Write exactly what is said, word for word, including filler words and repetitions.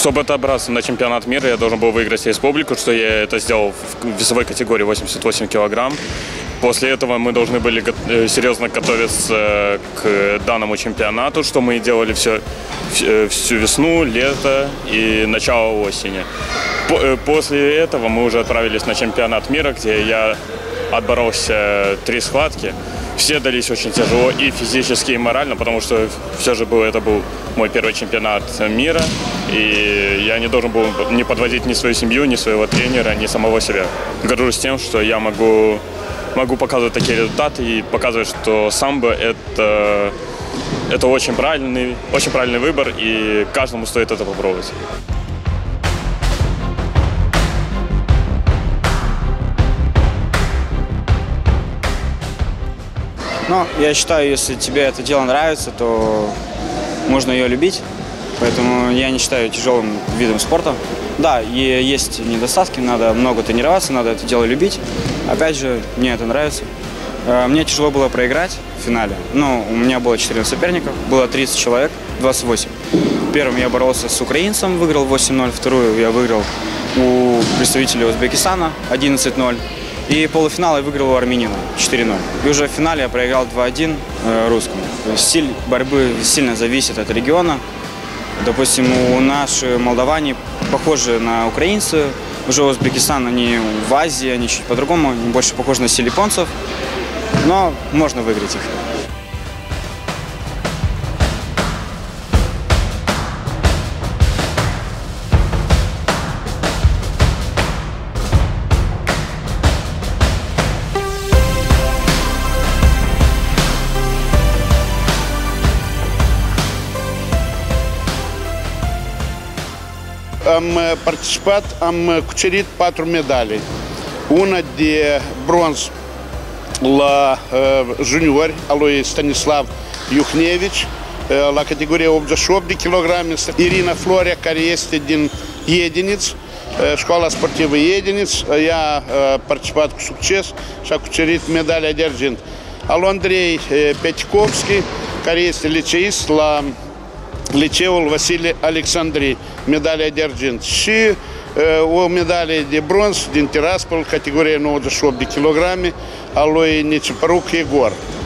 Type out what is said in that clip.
Чтобы отобраться на чемпионат мира, я должен был выиграть республику, что я это сделал в весовой категории восемьдесят восемь килограмм. После этого мы должны были серьезно готовиться к данному чемпионату, что мы делали все, всю весну, лето и начало осени. После этого мы уже отправились на чемпионат мира, где я отборолся три схватки. Все дались очень тяжело и физически, и морально, потому что все же был, это был мой первый чемпионат мира. И я не должен был не подводить ни свою семью, ни своего тренера, ни самого себя. Горжусь тем, что я могу, могу показывать такие результаты и показывать, что самбо это, это очень правильный, очень правильный выбор, и каждому стоит это попробовать. Но я считаю, если тебе это дело нравится, то можно ее любить. Поэтому я не считаю тяжелым видом спорта. Да, и есть недостатки, надо много тренироваться, надо это дело любить. Опять же, мне это нравится. Мне тяжело было проиграть в финале. Но у меня было четырнадцать соперников, было тридцать человек, двадцать восемь. Первым я боролся с украинцем, выиграл восемь ноль. Вторую я выиграл у представителя Узбекистана одиннадцать ноль. И полуфинал я выиграл у армянина четыре ноль. И уже в финале я проиграл два один русскому. Стиль борьбы сильно зависит от региона. Допустим, у наши молдаване похожи на украинцев. Уже Узбекистан, они в Азии, они чуть по-другому, они больше похожи на стиль японцев. Но можно выиграть их. Am participat, am cucerit patru medalii. Una de bronz la uh, juniori, a lui Stanislav Iuhnevici, uh, la categoria optzeci și opt de kilograme. Irina Florea, care este din Iediniț, uh, școala sportivă Iediniț, ea a participat cu succes și a cucerit medalia de argint. Al lui Andrei Petikovski, care este liceist la liceul Vasile Alexandrii, medalia de argint. Și uh, o medalie de bronz din Tiraspol, categoria nouăzeci și opt de kilograme, a lui Niciparuc Egor.